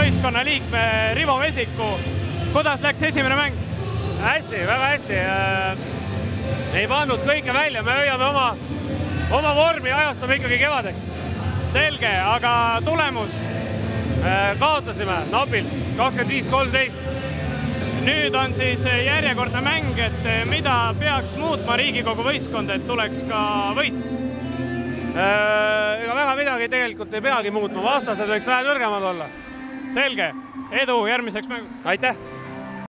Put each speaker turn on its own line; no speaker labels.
võistkonna liikme Rivo Vesiku. Kuidas läks esimene mäng?
Hästi, väga hästi. Ei pannud kõike välja, me hoiame oma vormi ja ajastame ikkagi kevadeks.
Selge, aga tulemus?
Kaotasime napilt 25-13.
Nüüd on siis järjekordne mäng, et mida peaks muutma Riigikogu võistkond, et tuleks ka võit?
Ega väga midagi tegelikult ei peagi muutma, vastased võiks vähe nõrgemad olla.
Selge, edu järgmiseks mängu!
Aitäh!